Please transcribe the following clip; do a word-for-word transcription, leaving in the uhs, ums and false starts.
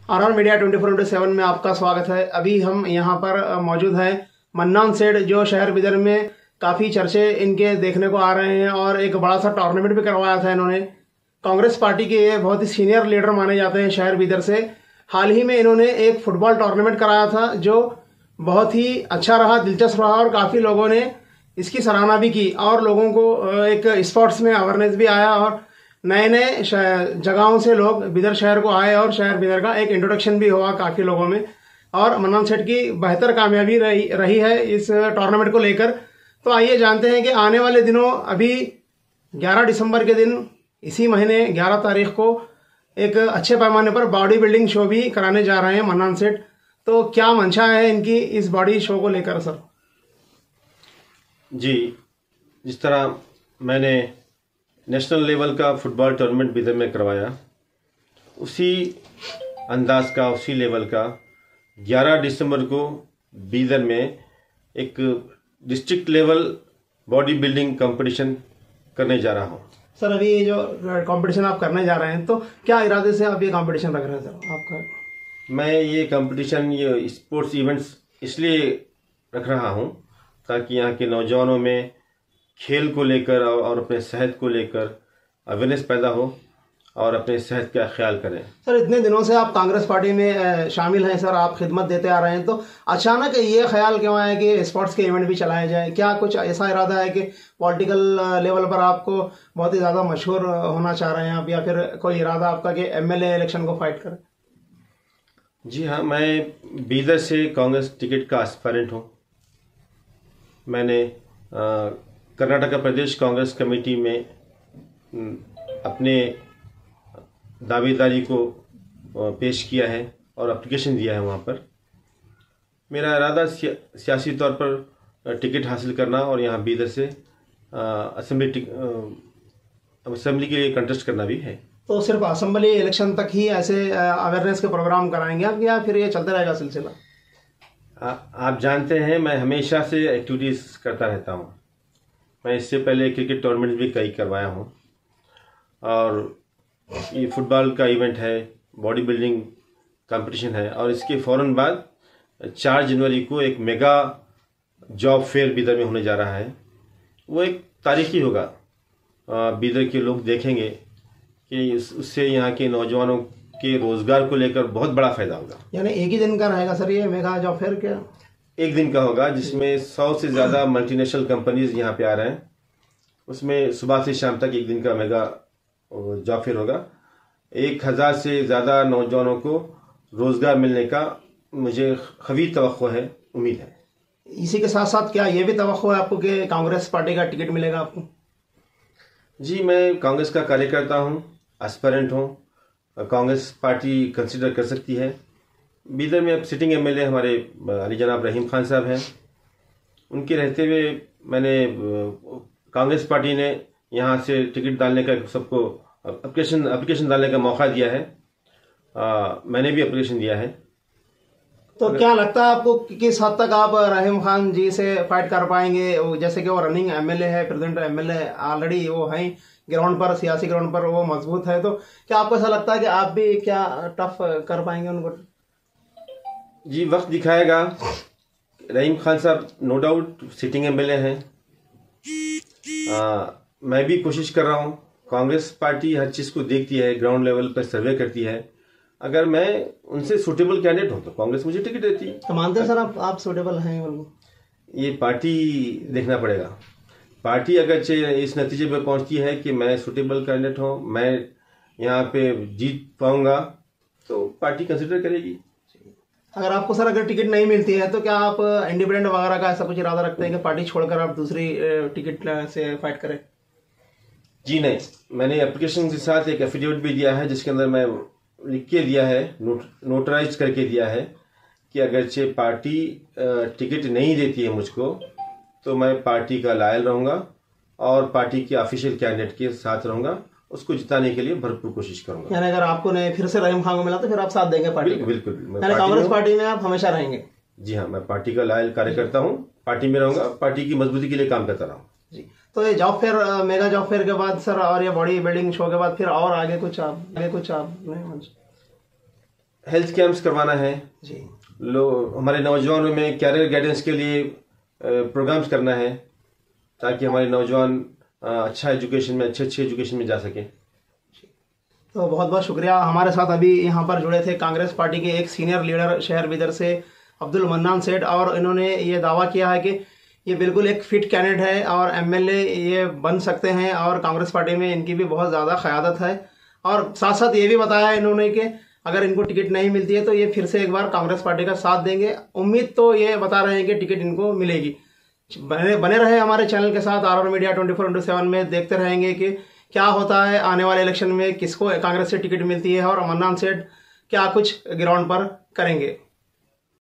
Are R media twenty four into seven में आपका स्वागत है। अभी हम यहाँ पर मौजूद हैं मन्नान सेठ, जो शहर बिदर में काफ़ी चर्चे इनके देखने को आ रहे हैं और एक बड़ा सा टूर्नामेंट भी करवाया था इन्होंने। कांग्रेस पार्टी के ये बहुत ही सीनियर लीडर माने जाते हैं शहर बिदर से। हाल ही में इन्होंने एक फुटबॉल टूर्नामेंट कराया था जो बहुत ही अच्छा रहा, दिलचस्प रहा और काफ़ी लोगों ने इसकी सराहना भी की और लोगों को एक स्पोर्ट्स में अवेयरनेस भी आया और नए नए जगहों से लोग बिदर शहर को आए और शहर बिदर का एक इंट्रोडक्शन भी हुआ काफ़ी लोगों में। और मन्नान सेठ की बेहतर कामयाबी रही रही है इस टूर्नामेंट को लेकर। तो आइए जानते हैं कि आने वाले दिनों, अभी ग्यारह दिसंबर के दिन, इसी महीने ग्यारह तारीख को एक अच्छे पैमाने पर बॉडी बिल्डिंग शो भी कराने जा रहे हैं मन्नान सेठ। तो क्या मंशा है इनकी इस बॉडी शो को लेकर सर? जी, जिस तरह मैंने नेशनल लेवल का फुटबॉल टूर्नामेंट बिदर में करवाया, उसी अंदाज का, उसी लेवल का ग्यारह दिसंबर को बिदर में एक district level body building competition करने जा रहा हूँ। सर, अभी ये जो कंपटीशन आप करने जा रहे हैं, तो क्या इरादे से आप ये कंपटीशन रख रहे हैं सर आपका? मैं ये कंपटीशन, ये स्पोर्ट्स इवेंट्स इसलिए रख रहा हूँ ताकि यहाँ के नौजवानों में खेल को लेकर और अपने सेहत को लेकर अवेयरनेस पैदा हो और अपने सेहत का ख्याल करें। सर, इतने दिनों से आप कांग्रेस पार्टी में शामिल हैं सर, आप खिदमत देते आ रहे हैं, तो अचानक ये ख्याल क्यों आया कि स्पोर्ट्स के इवेंट भी चलाए जाए? क्या कुछ ऐसा इरादा है कि पॉलिटिकल लेवल पर आपको बहुत ही ज़्यादा मशहूर होना चाह रहे हैं आप, या फिर कोई इरादा आपका कि एमएलए इलेक्शन को फाइट करें? जी हाँ, मैं बिदर से कांग्रेस टिकट का एस्पायरेंट हूँ। मैंने आ, कर्नाटका प्रदेश कांग्रेस कमेटी में अपने दावेदारी को पेश किया है और एप्लीकेशन दिया है। वहाँ पर मेरा इरादा सिया, सियासी तौर पर टिकट हासिल करना और यहाँ बिदर से असेंबली असेंबली के लिए कंटेस्ट करना भी है। तो सिर्फ असेंबली इलेक्शन तक ही ऐसे अवेयरनेस के प्रोग्राम कराएंगे आप, या फिर ये चलता रहेगा सिलसिला? आ, आप जानते हैं मैं हमेशा से एक्टिविटीज़ करता रहता हूँ। मैं इससे पहले क्रिकेट टूर्नामेंट भी कई करवाया हूँ और ये फुटबॉल का इवेंट है, बॉडी बिल्डिंग कंपटीशन है, और इसके फ़ौरन बाद चार जनवरी को एक मेगा जॉब फेयर बिदर में होने जा रहा है। वो एक तारीखी होगा। बिदर के लोग देखेंगे कि उससे यहाँ के नौजवानों के रोज़गार को लेकर बहुत बड़ा फ़ायदा होगा। यानी एक ही दिन का रहेगा सर ये मेगा जॉब फेयर? क्या एक दिन का होगा जिसमें सौ से ज़्यादा मल्टीनेशनल कंपनीज यहाँ पे आ रहे हैं। उसमें सुबह से शाम तक एक दिन का मेगा जॉब फेयर होगा। एक हज़ार से ज़्यादा नौजवानों को रोज़गार मिलने का मुझे खवी तवक्को है, उम्मीद है। इसी के साथ साथ क्या ये भी तवक्को है आपको कि कांग्रेस पार्टी का टिकट मिलेगा आपको? जी, मैं कांग्रेस का कार्यकर्ता हूँ, एस्पायरेंट हूँ। कांग्रेस पार्टी कंसिडर कर सकती है। बिदर में अब सिटिंग एमएलए हमारे अली जनाब रहीम खान साहब हैं। उनके रहते हुए मैंने कांग्रेस पार्टी ने यहाँ से टिकट डालने का, सबको एप्लीकेशन एप्लीकेशन डालने का मौका दिया है। आ, मैंने भी एप्लीकेशन दिया है। तो क्या लगता है आपको कि किस हद तक आप रहीम खान जी से फाइट कर पाएंगे? जैसे कि वो रनिंग एमएलए है, प्रेसिडेंट एमएलए ऑलरेडी वो हैं ग्राउंड पर, सियासी ग्राउंड पर वो मजबूत है, तो क्या आपको ऐसा लगता है कि आप भी क्या टफ कर पाएंगे उनको? जी, वक्त दिखाएगा। रहीम खान साहब नो डाउट सिटिंग एमएलए हैं। मैं भी कोशिश कर रहा हूँ। कांग्रेस पार्टी हर चीज़ को देखती है, ग्राउंड लेवल पर सर्वे करती है। अगर मैं उनसे सूटेबल कैंडिडेट हूँ तो कांग्रेस मुझे टिकट देती है। तो मानते हैं सर आप आप सूटेबल हैं उनको? ये पार्टी देखना पड़ेगा। पार्टी अगर इस नतीजे पर पहुँचती है कि मैं सूटेबल कैंडिडेट हूँ, मैं यहाँ पे जीत पाऊँगा, तो पार्टी कंसिडर करेगी। अगर आपको सर अगर टिकट नहीं मिलती है तो क्या आप इंडिपेंडेंट वगैरह का ऐसा कुछ इरादा रखते हैं कि पार्टी छोड़कर आप दूसरी टिकट से फाइट करें? जी नहीं, मैंने एप्लीकेशन के साथ एक एफिडेविट भी दिया है जिसके अंदर मैं लिख के दिया है, नोट नोटराइज करके दिया है कि अगरचे पार्टी टिकट नहीं देती है मुझको तो मैं पार्टी का लायल रहूँगा और पार्टी के ऑफिशियल कैंडिडेट के साथ रहूँगा, उसको जिताने के लिए भरपूर कोशिश करूंगा। यानी अगर आपको नहीं फिर से रहीम खान को मिला तो फिर आप साथ देंगे पार्टी? बिल्कुल बिल्कुल। यानी कांग्रेस पार्टी में आप हमेशा रहेंगे? जी हाँ, मैं पार्टी का लायल कार्यकर्ता हूँ, पार्टी में रहूंगा, पार्टी की मजबूती के लिए काम करता रहूँ। जी, तो ये job fair, mega job fair के बाद सर और ये बॉडी बिल्डिंग शो के बाद फिर और आगे कुछ आप आगे कुछ आप हेल्थ कैंप्स करवाना है जी। लोग हमारे नौजवानों में कैरियर गाइडेंस के लिए प्रोग्राम्स करना है ताकि हमारे नौजवान अच्छा एजुकेशन में अच्छे अच्छे एजुकेशन में जा सके। तो बहुत बहुत शुक्रिया। हमारे साथ अभी यहाँ पर जुड़े थे कांग्रेस पार्टी के एक सीनियर लीडर शहर बिदर से अब्दुल मन्नान सेठ, और इन्होंने ये दावा किया है कि ये बिल्कुल एक फिट कैंडिडेट है और एमएलए ये बन सकते हैं और कांग्रेस पार्टी में इनकी भी बहुत ज़्यादा क़यादत है। और साथ साथ ये भी बताया इन्होंने कि अगर इनको टिकट नहीं मिलती है तो ये फिर से एक बार कांग्रेस पार्टी का साथ देंगे। उम्मीद तो ये बता रहे हैं कि टिकट इनको मिलेगी। बने बने रहे हमारे चैनल के साथ, R R media twenty four into seven में देखते रहेंगे कि क्या होता है आने वाले इलेक्शन में, किसको कांग्रेस से टिकट मिलती है और मन्नान सेठ क्या कुछ ग्राउंड पर करेंगे।